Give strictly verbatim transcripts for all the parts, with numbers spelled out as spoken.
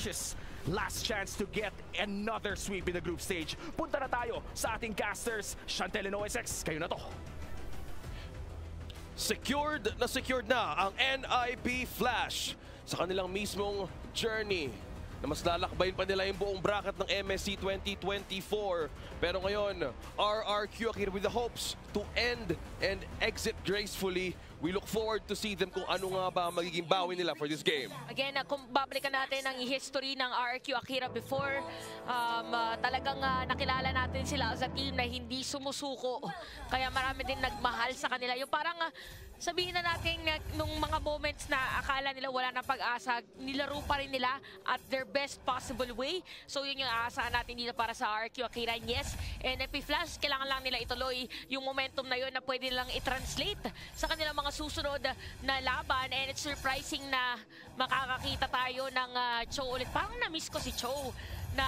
matches. Last chance to get another sweep in the group stage. Punta na tayo sa ating casters. Shantel and O S X, kayo na to. Secured na secured na ang N I P Flash sa kanilang mismong journey na mas lalakbayin pa nila yung buong bracket ng M S C twenty twenty-four. Pero ngayon, R R Q Akira with the hopes to end and exit gracefully. We look forward to see them kung ano nga ba magiging bawi nila for this game. Again, uh, kung babalikan natin ang history ng R R Q Akira before, um, uh, talagang uh, nakilala natin sila as a team na hindi sumusuko. Kaya marami din nagmahal sa kanila. Yung parang uh, sabihin na natin uh, nung mga moments na akala nila wala na pag-asa, nilaro pa rin nila at their best possible way. So yun yung aasahan natin dito para sa R R Q Akira. And yes, N I P Flash, kailangan lang nila ituloy yung momentum na yun na pwede nilang i-translate sa kanilang mga susunod na laban. And it's surprising na makakakita tayo ng uh, Cho ulit. Parang na-miss ko si Cho na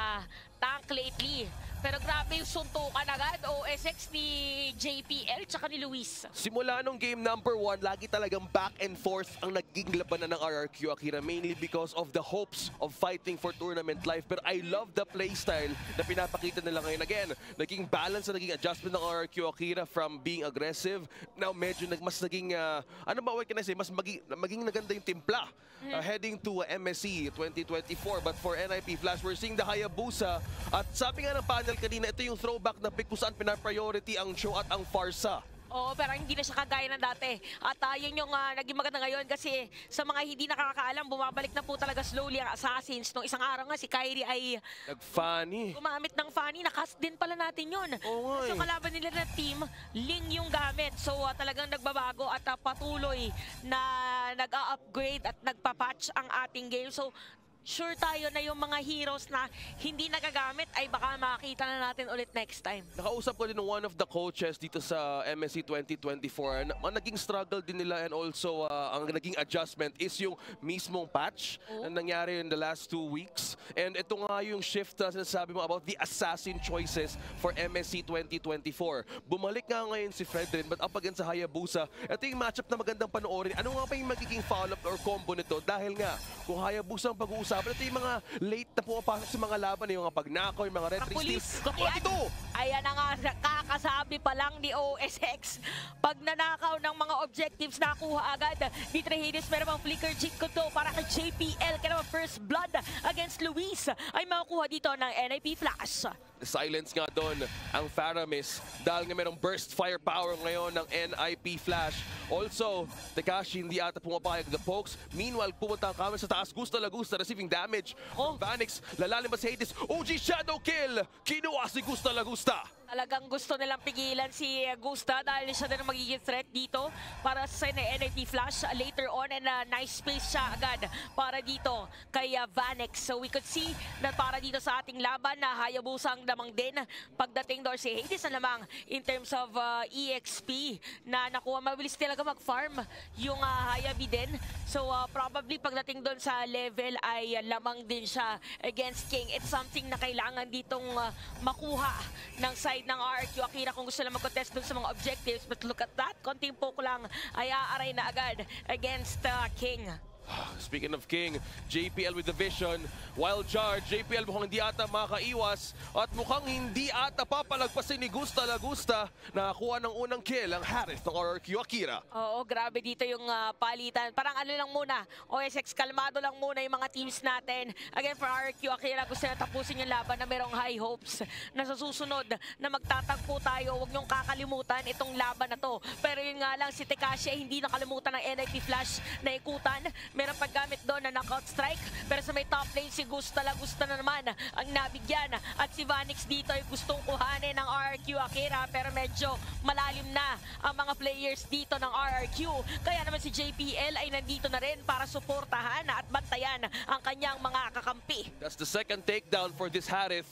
tank lately. Pero grabe yung suntukan agad, O S X ni J P L tsaka ni Luis. Simula nung game number one, lagi talagang back and forth ang naging labanan ng R R Q Akira, mainly because of the hopes of fighting for tournament life. Pero I love the playstyle na pinapakita nila ngayon. Again, naging balance na naging adjustment ng R R Q Akira from being aggressive. Now medyo nag, mas naging, uh, ano ba what can I say, mas maging, maging naganda yung timpla uh, heading to uh, M S C twenty twenty-four. But for N I P Flash, we're seeing the Hayabusa. At sabi nga ng panel kanina, ito yung throwback na pick kung saan pinapriority ang Cho at ang Pharsa. Oo, pero hindi na siya kagaya ng dati. At uh, yun yung uh, naging maganda ngayon kasi sa mga hindi nakakaalam, bumabalik na po talaga slowly ang Assassins. Nung isang araw nga, si Kyrie ay nag-funny. gumamit ng funny. Nakast din pala natin yun. Oh, so kalaban nila na team, Ling yung gamit. So uh, talagang nagbabago at uh, patuloy na nag-upgrade at nagpapatch ang ating game. So sure tayo na yung mga heroes na hindi nagagamit ay baka makakita na natin ulit next time. Nakausap ko din ng one of the coaches dito sa M S C twenty twenty-four. Ang naging struggle din nila and also uh, ang naging adjustment is yung mismong patch oh. na nangyari in the last two weeks. And ito nga yung shift na sinasabi mo about the assassin choices for M S C twenty twenty-four. Bumalik nga ngayon si Fredrin but up against sa Hayabusa. Ito yung matchup na magandang panoorin. Ano nga pa yung magiging follow-up or combo nito? Dahil nga, kung Hayabusa ang pag-uusap, ito yung mga late na pumapasok sa mga laban, yung mga pagnakaw, yung mga red steals. Katulad ito! Ayan na nga, kakasabi pa lang ni O S X. Pag nanakaw ng mga objectives, nakuha agad ni Trejidis. Meron bang flicker cheat ko to para kay J P L. Kaya naman first blood against Luis ay makukuha dito ng N I P Flash. Silence nga doon ang Faramis dahil nga merong burst firepower ngayon ng N I P Flash. Also, Tekashi hindi ata pumapayag the pokes. Meanwhile, pumunta ang camera sa taas. Gusta Lagusta receiving damage. Oh. Vanix, lalalim ba si Hades? O G Shadow Kill! Kinuha si Gusta Lagusta. Talagang gusto nilang pigilan si Gusta dahil siya din ang magiging threat dito para sa N I P Flash later on, and uh, nice space siya agad para dito kay uh, Vanix. So we could see na para dito sa ating laban na Hayabusa ang lamang din pagdating doon si Hades na lamang in terms of uh, E X P na nakuha. Mabilis talaga mag-farm yung uh, Hayabi din. So uh, probably pagdating doon sa level ay uh, lamang din siya against King. It's something na kailangan ditong uh, makuha ng side ng R R Q Akira kung gusto lang mag-contest dun sa mga objectives. But look at that, konting poke lang ay aaray na agad against uh, King. Speaking of King, J P L with the vision. Wild charge, J P L mukhang hindi ata makaiwas at mukhang hindi ata papalagpasin ni Gusta Lagusta. Nakakuha ng unang kill ang Harith ng R R Q Akira. Oo, grabe dito yung uh, palitan. Parang ano lang muna, O S X, kalmado lang muna yung mga teams natin. Again, for R R Q Akira, gusto na tapusin yung laban na merong high hopes na sa susunod na magtatagpo tayo. Huwag niyong kakalimutan itong laban na to. Pero yun nga lang, si Tekashi hindi nakalimutan ng N I P Flash na ikutan. Meron paggamit doon na knockout strike. Pero sa may top lane, si Gusta Lagusta na naman ang nabigyan. At si Vanix dito ay gustong kuhanin ng R R Q Akira. Pero medyo malalim na ang mga players dito ng R R Q. Kaya naman si J P L ay nandito na rin para suportahan at bantayan ang kanyang mga kakampi. That's the second takedown for this Harith.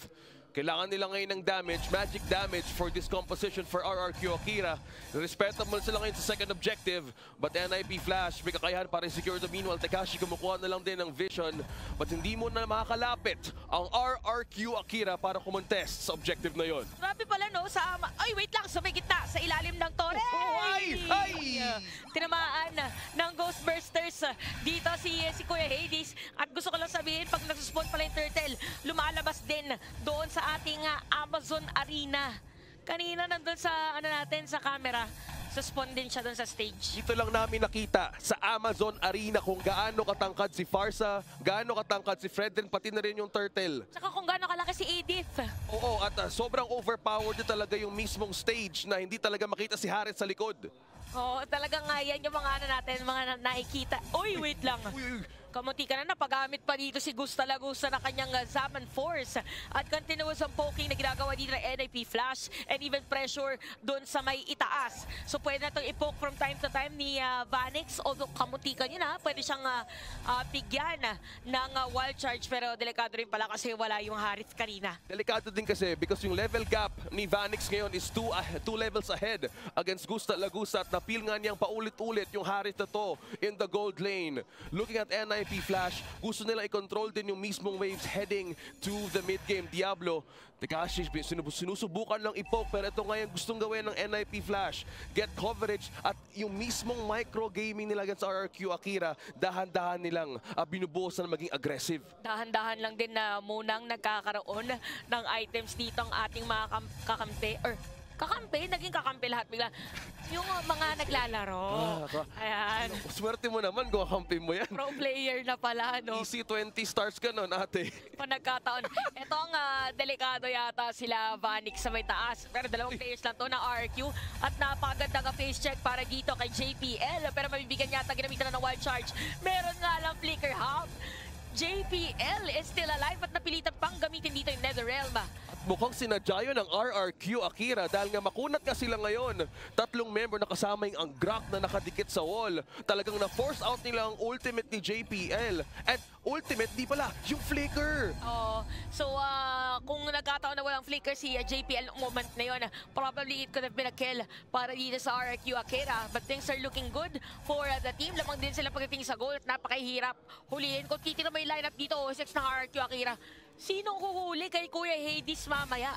Kailangan nila ngayon ng damage, magic damage for this composition for R R Q Akira. Respectable sila ngayon sa second objective, but N I P Flash may kakayahan para secure the meanwhile. Tekashi kumukuha na lang din ng vision, but hindi mo na makakalapit ang R R Q Akira para kumontest sa objective na yon. Grabe pala no, sa ama. Ay, wait lang, sa may gitna, sa ilalim ng Torre. Oh, ay! Ay! Tinamaan ng Ghostbusters dito si si Kuya Hades. At gusto ko lang sabihin, pag nagsuspawn pala yung turtle, lumalabas din doon sa ating uh, Amazon Arena. Kanina nandun sa ano natin sa camera, suspend din siya doon sa stage. Dito lang namin nakita sa Amazon Arena kung gaano katangkad si Farsa, gaano katangkad si Fredden, pati na rin yung turtle. Saka kung gaano kalaki si Edith. Oo, at uh, sobrang overpowered din talaga yung mismong stage na hindi talaga makita si Harris sa likod. Oo, talagang nga yan yung mga ano natin, mga na nakikita. Uy, wait lang. Uy, uy. Kamunti ka na napagamit pa dito si Gusta Lagusa na kanyang uh, Zaman Force. At continuous ang poking na ginagawa dito ng N I P Flash and even pressure doon sa may itaas. So pwede na itong ipoke from time to time ni uh, Vanix. Although kamunti ka niya na, pwede siyang uh, uh, bigyan ng uh, wild charge. Pero delikado rin pala kasi wala yung Harith kanina. Delikado din kasi because yung level gap ni Vanix ngayon is two, uh, two levels ahead against Gusta Lagusa. At napil nga niyang paulit-ulit yung Harith na to in the gold lane. Looking at N I P Flash, gusto nila i-control din yung mismong waves heading to the mid-game. Diablo, Tekashi, sinusubukan lang i-poke, pero ito ngayon gustong gawin ng N I P Flash. Get coverage at yung mismong micro-gaming nila against R R Q Akira, dahan-dahan nilang uh, binubuhos na maging aggressive. Dahan-dahan lang din na munang nagkakaroon ng items dito ang ating mga kakampi. Or kakampi, naging kakampi lahat bigla. Yung mga naglalaro. Ah, Ayan. Swerte mo naman kung kakampi mo yan. Pro player na pala, no? Easy twenty stars ka nun, ate. Panagkataon. Ito ang uh, delikado yata sila Vanix sa may taas. Pero dalawang players lang to na R R Q. At napakagandang face check para dito kay J P L. Pero mabibigyan yata ginamitan na ng wild charge. Meron nga lang flicker half. J P L is still alive at napilitan pang gamitin dito yung Netherrealm. Mukhang sinadya yun ng R R Q Akira dahil nga makunat nga sila ngayon. Tatlong member na kasama yung ang Grak na nakadikit sa wall. Talagang na-force out nila ang ultimate ni J P L. At ultimate, di pala, yung flicker. Oo. So, uh, kung nagkataon na walang flicker si uh, J P L moment na yun, probably it could have been a kill para dito sa R R Q Akira. But things are looking good for uh, the team. Lamang din sila pagdating sa goal at napakahirap hulihin. Kung titignan mo yung lineup dito, six ng R R Q Akira, sinong huhuli kay Kuya Hades mamaya?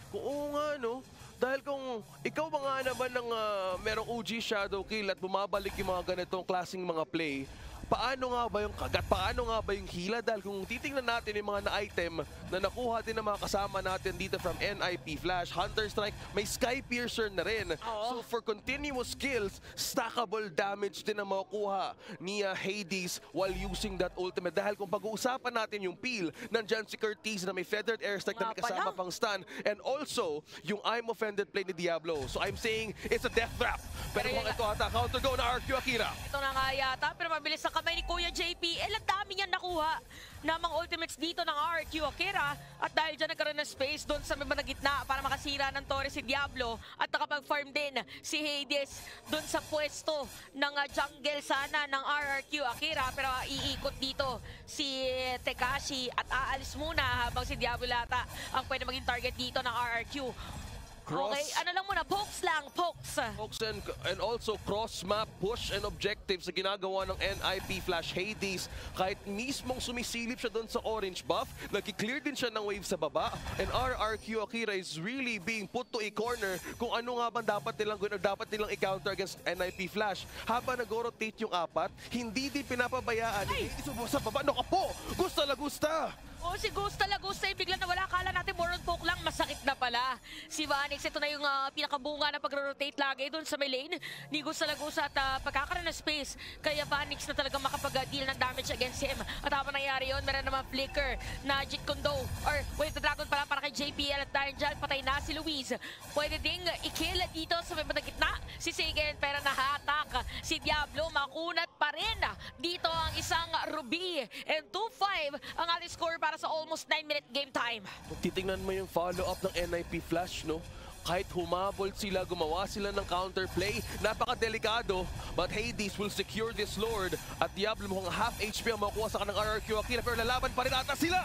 Oo nga, no? Dahil kung ikaw mga naman ng uh, merong O G Shadow Kill at bumabalik yung mga ganitong klaseng mga play, paano nga ba yung kagat? Paano nga ba yung hila? Dahil kung titingnan natin yung mga na-item na nakuha din ng mga kasama natin dito from N I P Flash, Hunter Strike, may Sky Piercer na rin. Oo. So for continuous kills, stackable damage din ang makukuha ni uh, Hades while using that ultimate. Dahil kung pag-uusapan natin yung peel, nandyan si Curtis na may Feathered Airstrike na may kasama pang stun, and also yung I'm Offended play ni Diablo. So I'm saying it's a death trap. Pero kung ito ata, counter go na R Q Akira. Ito na nga yata, pero mabilis ang kamay ni Kuya J P L. Ang dami niyan nakuha na mga ultimates dito ng R R Q Akira. At dahil dyan nagkaroon ng space doon sa may mga gitna para makasira ng Torre si Diablo. At nakapag-farm din si Hades doon sa pwesto ng uh, jungle sana ng R R Q Akira. Pero uh, iikot dito si Tekashi at aalis muna habang si Diablo lata ang pwede maging target dito ng R R Q. Cross. Okay, ano lang muna, pokes lang, pokes. Pokes and, and also cross-map push and objectives sa ginagawa ng N I P Flash Hades. Kahit mismong sumisilip siya doon sa orange buff, nag-clear din siya ng wave sa baba. And R R Q Akira is really being put to a corner kung ano nga bang dapat nilang gawin o dapat nilang i-counter against N I P Flash. Habang nag-rotate yung apat, hindi din pinapabayaan. Ay! Sa baba, no ka po! Gusta la gusta! O si Gusta Lagusta ay bigla nawala. Kala natin more on poke lang, masakit na pala. Si Vanix, ito na yung uh, pinakabunga na pag-rotate lagi doon sa may lane ni Gusta Lagusta at uh, pagkakaroon ng space. Kaya Vanix na talagang makapag-deal ng damage against him. At habang nangyari yun, meron naman flicker na Jeet Kundo or Wave the Dragon pala para kay J P L at dahil dyan, patay na si Luis. Pwede ding i-kill dito sa may gitna si Seigen pero nahatak si Diablo. Makunat pa rin dito ang isang Ruby and two five ang ating score para sa almost nine minute game time. Kung titingnan mo yung follow-up ng N I P Flash, no? Kahit humabol sila, gumawa sila ng counterplay, napaka-delikado. But Hades will secure this Lord. At Diablo mukhang half H P ang makuha sa kanang R R Q Akira, pero lalaban pa rin ata sila! At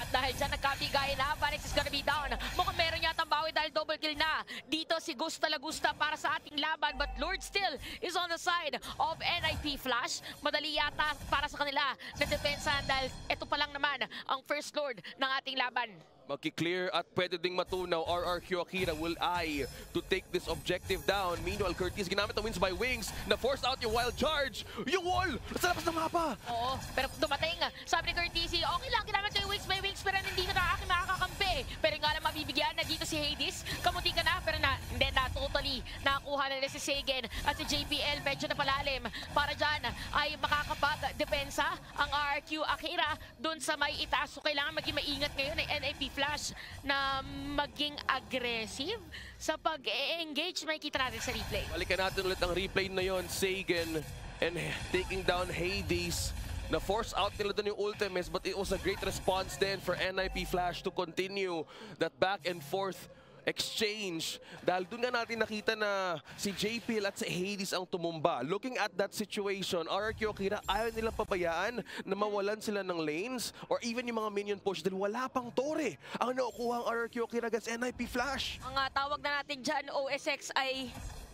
dahil dyan nagkabigayan na, Vanix is gonna be down. Mukhang meron yata bawi dahil double kill na. Dito si Gusta Lagusta para sa ating laban, but Lord still is on the side of N I P Flash. Madali yata para sa kanila na depensa dahil ito pa lang naman ang first Lord ng ating laban. Magki-clear at pwede ding matunaw. R R Q Akira will eye to take this objective down. Meanwhile, Curtis ginamit ang wins by Wings na force out yung wild charge. Yung wall! Sa labas ng mapa! Oo, pero dumating. Sabi ni Curtis, okay lang, ginamit ko yung Wings by Wings pero hindi na aking makakakampi. Pero nga lang mabibigyan na dito si Hades. Kamuti ka na, pero na, hindi na totally nakakuha na nila si Seigen at si J P L medyo na palalim. Para dyan ay makakapag-depensa ang R R Q Akira dun sa may itaas. So kailangan maging maingat ngayon ay N I P Flash na maging aggressive sa pag-engage. May kita natin sa replay. Balikan natin ulit ang replay na yon. Seigen and taking down Hades. Na-force out nila doon yung ultimates, but it was a great response then for N I P Flash to continue that back and forth exchange. Dahil doon nga natin nakita na si J P L at si Hades ang tumumba. Looking at that situation, R R Q Akira ayaw nilang pabayaan na mawalan sila ng lanes or even yung mga minion push dahil wala pang tore ang nakukuha ang R R Q Akira against N I P Flash. Ang uh, tawag na natin dyan, O S X, ay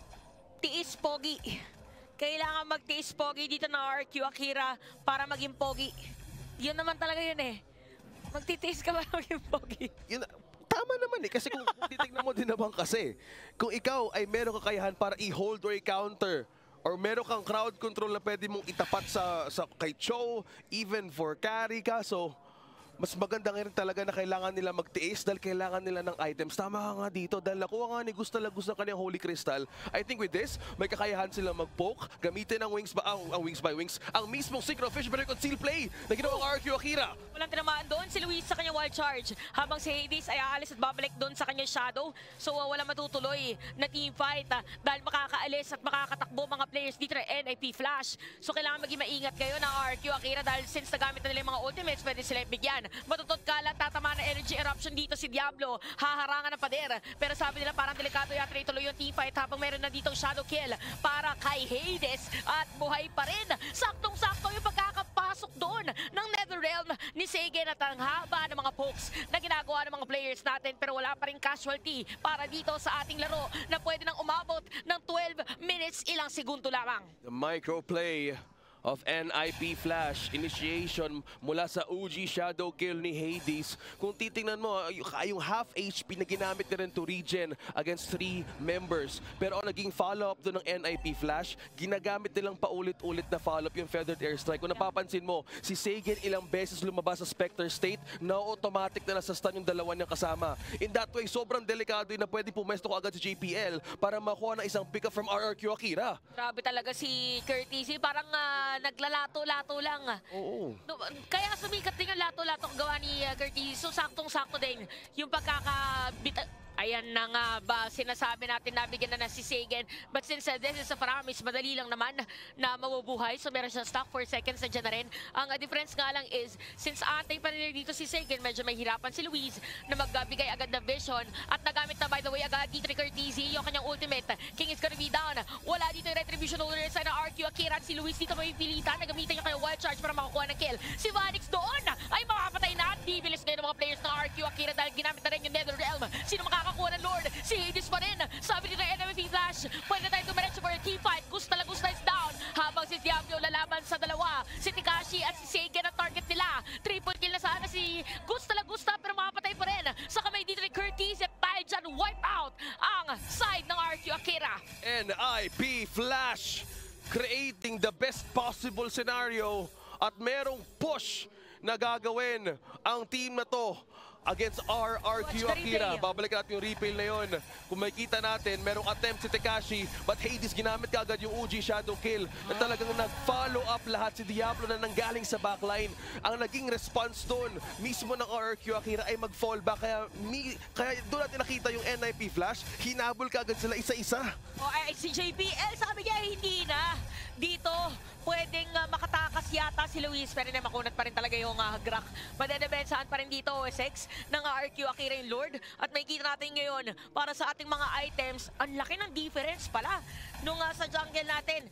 tiis pogi. Kailangan magtiis pogi dito ng R R Q Akira para maging pogi. Yun naman talaga yun eh. Magtitiis ka para maging pogi. Yun, tama naman eh, kasi kung titignan mo din naman kasi, kung ikaw ay meron kakayahan para i-hold or i-counter, or meron kang crowd control na pwede mong itapat sa, sa kay Cho, even for carry ka, so mas maganda nga rin talaga na kailangan nila magtiis dahil kailangan nila ng items. Tama ka nga dito dahil nakuha nga ni Gusta Lagus ng kanyang Holy Crystal. I think with this, may kakayahan sila mag-poke, gamitin ang wings, ba, ang, ang wings by wings, ang mismong Synchro Fish Break on Seal Play na ginawang R R Q Akira. Walang tinamaan doon si Luis sa kanyang wild charge, habang si Hades ay aalis at babalik doon sa kanyang shadow. So uh, wala matutuloy na team fight uh, dahil makakaalis at makakatakbo mga players dito na N I P Flash. So kailangan maging maingat kayo ng R R Q Akira dahil since nagamit na nila yung mga ultimates, pwede sila bigyan. Matutot ka lang, tatama na energy eruption dito si Diablo, haharangan ng pader. Pero sabi nila parang delikado yata na ituloy yung team fight habang meron na ditong shadow kill para kay Hades at buhay pa rin. Saktong-sakto yung pagkakapasok doon ng Netherrealm ni Seigen at ang haba ng mga pokes na ginagawa ng mga players natin, pero wala pa rin casualty para dito sa ating laro na pwede nang umabot ng twelve minutes, ilang segundo lamang. The microplay of N I P Flash, initiation mula sa O G shadow kill ni Hades. Kung titingnan mo, yung half H P na ginamit na rin to regen against three members. Pero ang naging follow-up doon ng N I P Flash, ginagamit nilang paulit-ulit na follow-up yung Feathered Airstrike. Kung napapansin mo, si Seigen ilang beses lumabas sa Spectre state, na automatic na nasa-stun yung dalawa niyang kasama. In that way, sobrang delikado yun na pwede pumesto ko agad si J P L para makuha ng isang pick-up from R R Q Akira. Grabe talaga si Curtis. Parang uh, naglalato-lato lang. Oo. No, kaya sumikat din yung lato-lato gawa ni uh, Curtis. So saktong-sakto din yung pagkakabit. Ayan na nga ba, sinasabi natin nabigyan na na si Seigen. But since uh, this is a Paramis, madali lang naman na mabubuhay. So meron siya stock for seconds na dyan na rin. Ang uh, difference nga lang is, since atay pa rin dito si Seigen, medyo may hirapan si Luis na magbigay agad ng vision. At nagamit na by the way agad dito ni Curtizi yung kanyang ultimate. King is gonna be down. Wala dito yung retribution over sa R R Q Akira. Si Luis dito may pilitan na gamitan yung kanyang wild charge para makakuha ng kill. Si Vanix doon ay makapatay na at bibilis ngayon ng mga players ng R R Q Akira dahil ginamit na rin yung Netherrealm. Sino makakakuha ng Lord? Si Hades pa rin. Sabi nito N I P Flash, pwede tayo dumiretso for a team fight. Gusta lang gusta is down. Habang si Diablo lalaban sa dalawa. Si Tikashi at si Seigen ang target nila. Triple kill na sana si Gusta lang gusta pero makapatay pa rin. Sa kamay dito ni Curtis at tayo dyan wipe out ang side ng R R Q Akira. N I P Flash creating the best possible scenario at merong push na gagawin ang team na to against R R Q Akira. Babalik natin yung replay na yun. Kung makikita natin, merong attempt si Tekashi, but Hades ginamit kaagad yung O G shadow kill na talagang nag-follow up lahat si Diablo na nanggaling sa backline. Ang naging response doon mismo ng R R Q Akira ay mag-fall back. Kaya, mi, kaya doon natin nakita yung N I P Flash, hinabol kaagad sila isa-isa. O ay, si J P L sabi niya hindi na. Dito, pwedeng uh, makatakas yata si Luis, pero na makunat pa rin talaga yung uh, Grak. Madedebensahan pa rin dito, O S X, ng R R Q Akira yung Lord. At may kita natin ngayon, para sa ating mga items, ang laki ng difference pala. Nung uh, sa jungle natin,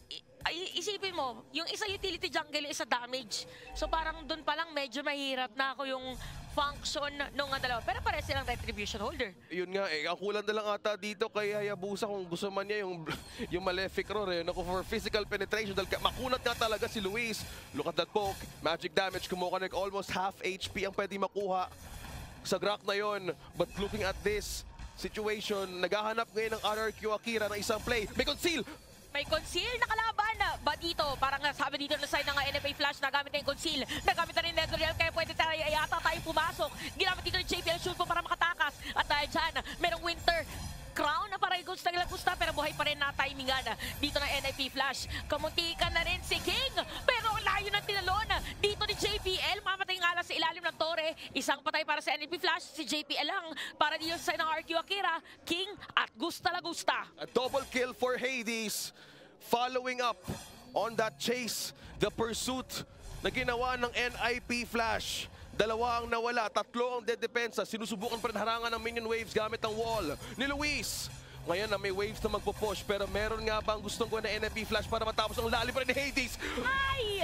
ay, isipin mo, yung isa utility jungle, isa damage. So parang dun pa lang medyo mahirap na ako yung function nung uh, dalawa. Pero pares silang retribution holder. Yun nga eh, ang kulang na lang ata dito kay Hayabusa kung gusto man niya yung, yung Malefic Roar eh. Naku, for physical penetration dahil makunat nga talaga si Luis. Look at that poke, magic damage, kumukonek almost half H P ang pwede makuha sa Grak na yon. But looking at this situation, naghahanap ngayon ng R R Q Akira ng isang play. May conceal! May conceal na kalaban ba dito? Parang sabi dito na side ng N F A Flash, nagamit na yung conceal. Nagamit na rin Netherreal, kaya pwede tayo yata tayo pumasok. Ginamit dito ng J P L shoot po para makatakas. At dahil dyan, merong Winter Crown na parang gusto nila gusta, pero buhay pa rin na timingan dito ng N F A Flash. Kamuntikan na rin si King, pero layo ng tinalon dito ni J P L. Mamatay nga lang sa ilalim ng tore. Isang patay para sa N F A Flash, si J P L lang para dito sa side ng R Q Akira, King at Gusta la Gusta. A double kill for Hades. Following up on that chase, the pursuit na ginawa ng N I P Flash. Dalawa ang nawala, tatlo ang dead depensa. Sinusubukan pa rin harangan ng minion waves gamit ang wall ni Luis. Ngayon na may waves na magpo-push, pero meron nga ba ang gustong gawin na N I P Flash para matapos ang lalim pa rin ni Hades? Ay!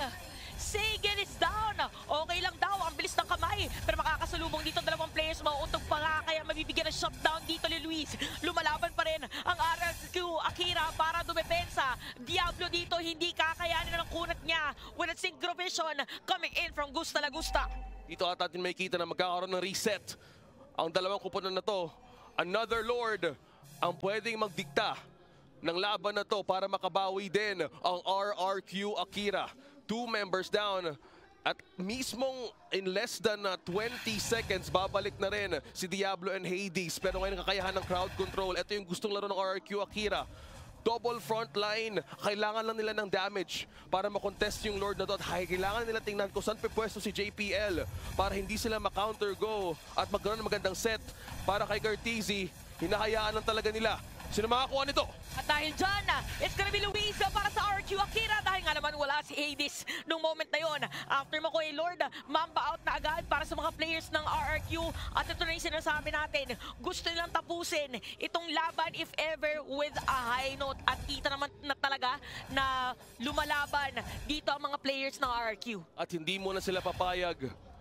Sagan is down! Okay lang daw, ang bilis ng kamay. Pero makakasalubong dito dalawang players, mauuntog pa nga, kaya mabibigyan ng shutdown dito ni Luis. Lumalaban pa rin ang R R Q Akira para dumepensa. Diablo dito, hindi kakayanin ng kunat niya with a synchro vision coming in from Gusta la Gusta. Dito at natin may kita na magkakaroon ng reset. Ang dalawang kuponan na to, another Lord ang pwedeng magdikta ng laban na to para makabawi din ang R R Q Akira. Two members down at mismong in less than uh, twenty seconds babalik na rin si Diablo and Hades, pero ngayon kakayahan ng crowd control. Ito yung gustong laro ng R R Q Akira. Double front line, kailangan lang nila ng damage para makontest yung Lord na to. At kailangan nila tingnan kung saan pepwesto si J P L para hindi sila ma-counter go at magkaroon ng magandang set para kay Curtizi. Hinahayaan lang talaga nila. Sino makakuha nito? At dahil dyan, it's gonna be Luis para sa R R Q Akira dahil nga naman wala si Hades nung moment na yon. After mo ko eh, Lord, mamba out na agad para sa mga players ng R R Q. At ito na yung sinasabi natin, gusto nilang tapusin itong laban if ever with a high note. At kita naman na talaga na lumalaban dito ang mga players ng R R Q. At hindi mo na sila papayag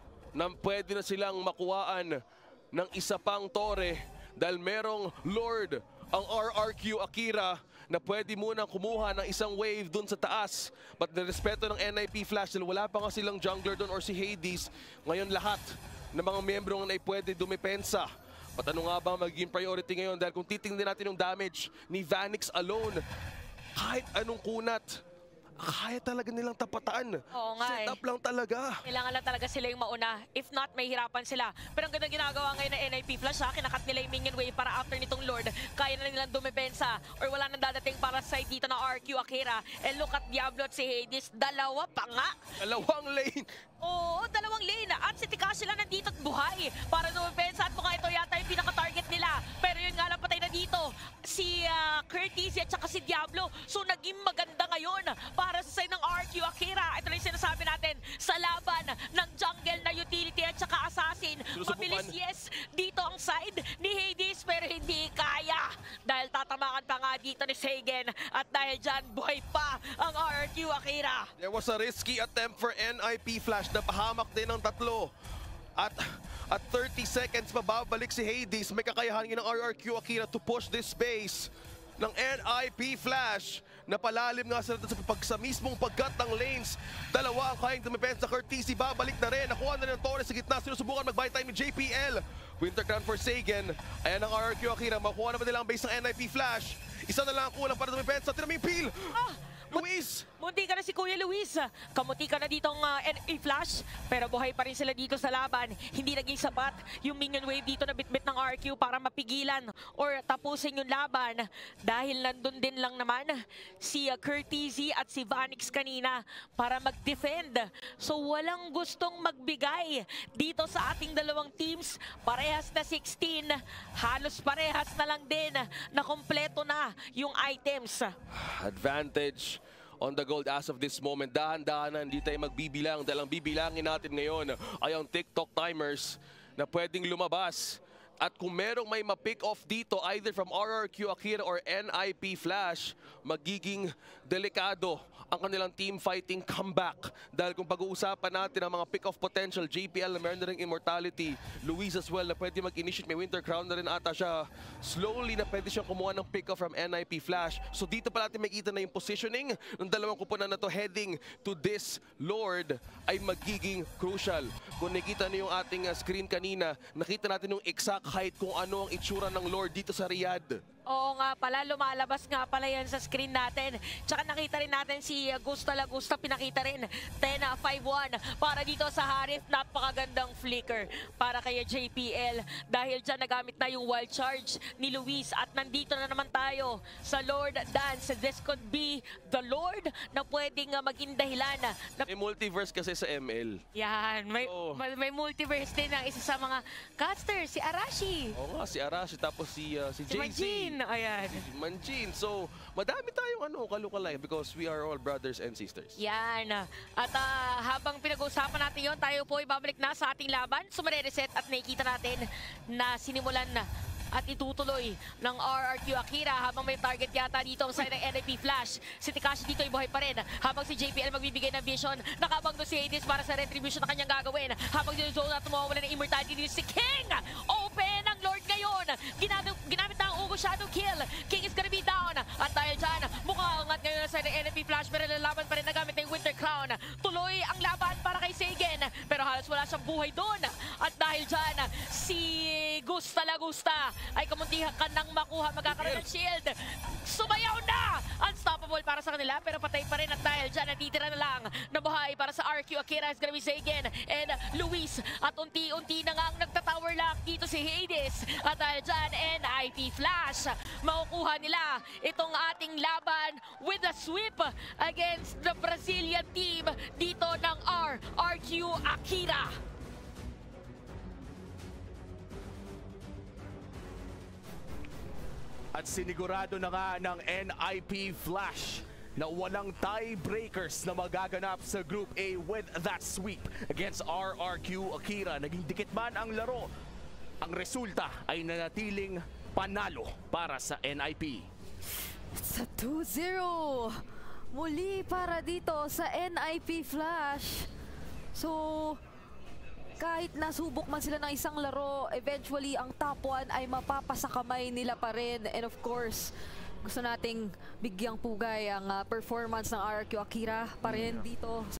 na pwede na silang makuhaan ng isa pang tore dahil merong Lord ang R R Q Akira na pwede munang kumuha ng isang wave dun sa taas. But nirespeto ng N I P Flash dahil wala pa nga silang jungler dun or si Hades. Ngayon lahat ng mga miyembro na pwede dumepensa. At ano nga ba magiging priority ngayon? Dahil kung titingnan natin yung damage ni Vanix alone, kahit anong kunat, kaya talaga nilang tapataan. Oo nga Set eh. up lang talaga. Kailangan lang talaga sila yung mauna. If not, may hirapan sila. Pero ang ganda ginagawa ngayon ng N I P Flash, ha? Kinakat nila yung minion wave para after nitong Lord, kaya na nilang dumepensa or wala nang dadating para sa side dito ng R R Q Akira. And look at Diablo at si Hades, dalawa pa nga. Dalawang lane. Oo, dalawang lane. At si Tikashi lang nandito at buhay para dumepensa. At mukha ito yata yung pinaka-target nila. Pero yun nga lang, patay na dito si uh, Curtizi at saka si Diablo. So naging maganda ngayon para sa side ng R R Q Akira. Ito na yung sinasabi natin sa laban ng jungle na utility at saka assassin. Mabilis, yes, dito ang side ni Hades, pero hindi kaya. Dahil tatamakan pa nga dito ni Sagan. At dahil dyan, buhay pa ang R R Q Akira. There was a risky attempt for N I P Flash na pahamak din ng tatlo. At at thirty seconds mababalik si Hades. May kakayahan ng R R Q Akira to push this space ng N I P Flash. Napalalim nga sila sa, pag, sa mismong paggat ng lanes. Dalawa ang kayang dumepensa. Curtizi babalik na rin. Nakuha na rin ang Torres sa gitna. Sinusubukan mag-buy time ni J P L. Winter Crown for Sagan. Ayan ang R R Q Akira. Makuha na ba nila ang base ng N I P Flash? Isa na lang ang kulang para dumepensa. Tinaming peel. Ah! Luis! Munti ka na si Kuya Luis. Kamuti ka na ditong uh, N A Flash. Pero buhay pa rin sila dito sa laban. Hindi naging sapat yung minion wave dito na bitbit ng R Q para mapigilan or tapusin yung laban. Dahil nandun din lang naman si uh, Curtizi at si Vanix kanina para mag-defend. So walang gustong magbigay dito sa ating dalawang teams. Parehas na sixteen. Halos parehas na lang din na kompleto na yung items. Advantage on the gold as of this moment. Dahan-dahanan, hindi tayo magbibilang dahil ang bibilangin natin ngayon ay ang TikTok timers na pwedeng lumabas At kung merong may ma-pick off dito, either from R R Q Akira or N I P Flash, magiging delikado ang kanilang team fighting comeback. Dahil kung pag-uusapan natin ang mga pick-off potential, J P L na meron na rin Immortality, Luis as well na pwede mag-initiate, may Winter Crown na rin ata siya. Slowly na pwede siyang kumuha ng pick-off from N I P Flash. So dito pa natin makikita na yung positioning ng dalawang kupunan na to heading to this Lord ay magiging crucial. Kung nakita niyo yung ating uh, screen kanina, nakita natin yung exact height kung ano ang itsura ng Lord dito sa Riyadh. Oo nga pala, lumalabas nga pala yan sa screen natin. Tsaka nakita rin natin si Gusta Lagusta, pinakita rin ten five one para dito sa Harith. Napakagandang flicker para kay J P L dahil dyan nagamit na yung wild charge ni Luis. At nandito na naman tayo sa Lord Dance. This could be the Lord na pwedeng uh, maging dahilan. Na... May multiverse kasi sa M L. Yan, may, Oh. may, may multiverse din ang isa sa mga casters, si Arashi. Oo nga, si Arashi tapos si, uh, si, Si J C. Majin, ayan. Si Manjin. So, madami tayong ano, kalukalay because we are all brothers and sisters. Yan. At uh, habang pinag-uusapan natin yon, tayo po ay babalik na sa ating laban. Sumare-reset at nakikita natin na sinimulan na at itutuloy ng R R Q Akira habang may target yata dito sa ng N I P Flash. Si Tekashi dito ay buhay pa rin habang si J P L magbibigay ng vision. Nakabang doon si Hades para sa retribution na kanyang gagawin. Habang si Zona at tumawala ng immortality dito si King. Open ang Lord ngayon. Ginamit, ginamit na ang Ugo Shadow Kill. King is gonna be down. At dahil dyan, mukhang angat ngayon sa N I P Flash pero lalaban pa rin nagamit ng Winter Crown. Tuloy ang laban para kay Seigen pero halos wala siyang buhay doon. At dahil dyan, si Gusta Lagusta ay kamuntihan ka nang makuha, magkakaroon ng shield. Sumayaw na! Unstoppable para sa kanila pero patay pa rin at dahil dyan natitira na lang na buhay para sa R Q Akira is gonna be Seigen and Luis at unti-unti na nga ang nagtatower lock dito si Hades at dahil dyan N I P Flash makukuha nila itong ating laban with a sweep against the Brazilian team dito ng R R Q Akira. At sinigurado na nga ng N I P Flash na walang tiebreakers na magaganap sa Group A with that sweep against R R Q Akira. Naging dikit man ang laro, ang resulta ay nanatiling panalo para sa N I P. Sa two zero, muli para dito sa N I P Flash. So, kahit nasubok man sila ng isang laro, eventually ang top one ay mapapasakamay nila pa rin. And of course, gusto nating bigyang pugay ang uh, performance ng R R Q Akira pa rin dito